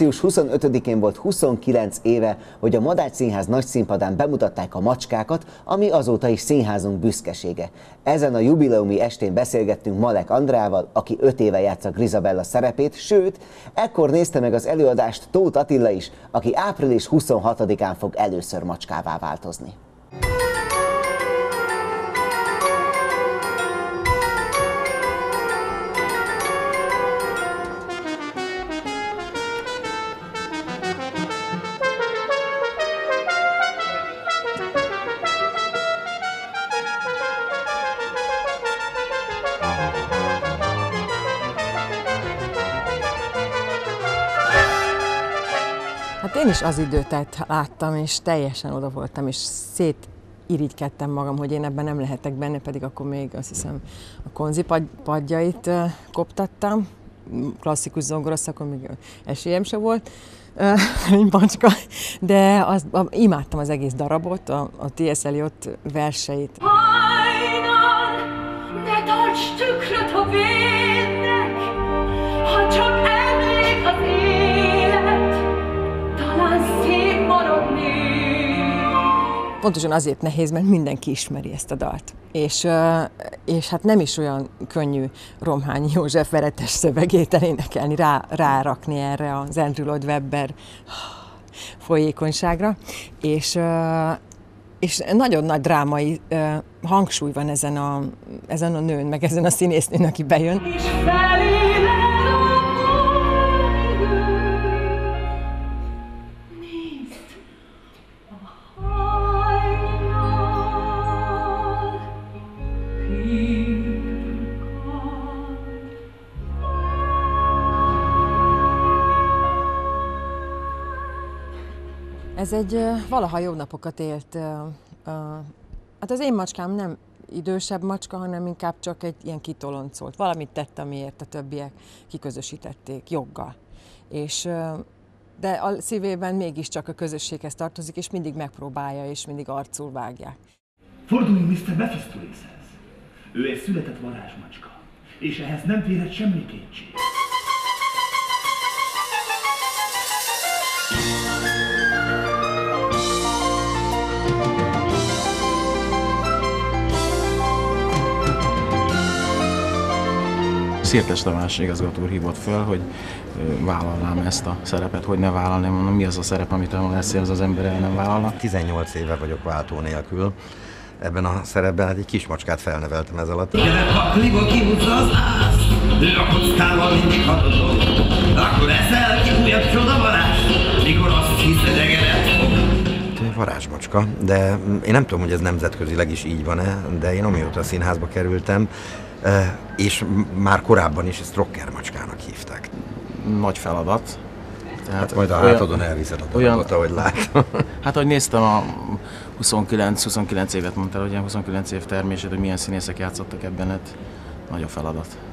Március 25-én volt 29 éve, hogy a Madách Színház nagyszínpadán bemutatták a Macskákat, ami azóta is színházunk büszkesége. Ezen a jubileumi estén beszélgettünk Malek Andrával, aki 5 éve játsza Grizabella szerepét, sőt, ekkor nézte meg az előadást Tóth Attila is, aki április 26-án fog először macskává változni. Hát én is az időt láttam, és teljesen oda voltam, és szétirigykedtem magam, hogy én ebben nem lehetek benne, pedig akkor még azt hiszem a konzi padjait koptattam, klasszikus zongoraszakon még esélyem se volt, mint macska, de imádtam az egész darabot, a T.S. Eliot verseit. Hajnal, ne tarts tükröt a védnek, ha csak emlék az élet, talán szép maradni. Pontosan azért nehéz, mert mindenki ismeri ezt a dalt. És hát nem is olyan könnyű Romhányi József veretes szövegét elénekelni, rárakni erre az Andrew Lloyd Webber folyékonyságra. És nagyon nagy drámai hangsúly van ezen a nőn, meg ezen a színésznőn, aki bejön. Ez egy valaha jó napokat élt. Hát az én macskám nem idősebb macska, hanem inkább csak egy ilyen kitoloncolt. Valamit tett, amiért a többiek kiközösítették joggal. De a szívében mégiscsak a közösséghez tartozik, és mindig megpróbálja, és mindig arcul vágják. Forduljunk Mr. Mephistopheleshez. Ő egy született varázsmacska, és ehhez nem férhet semmi kétség. Szirtes Tamás igazgató úr hívott föl, hogy vállalnám ezt a szerepet, hogy ne vállalnám, mondom, mi az a szerep, amit az ember el nem vállalna. 18 éve vagyok váltó nélkül. Ebben a szerepben egy kismacskát felneveltem ez alatt. Pakliba kihúzza az ász, a kockával mindig hatodok, akkor eszel ki újabb csodavarázs, mikor azt hiszed egeret fog. Varázsmacska, de én nem tudom, hogy ez nemzetközileg is így van-e, de én amióta a színházba kerültem, és már korábban is ezt rockermacskának hívták. Nagy feladat. Tehát hát majd a hátadon elviszed a darabot, ahogy látom. Hát ahogy néztem a 29 évet mondtál, hogy ilyen 29 év termését, hogy milyen színészek játszottak ebben, hát nagy a feladat.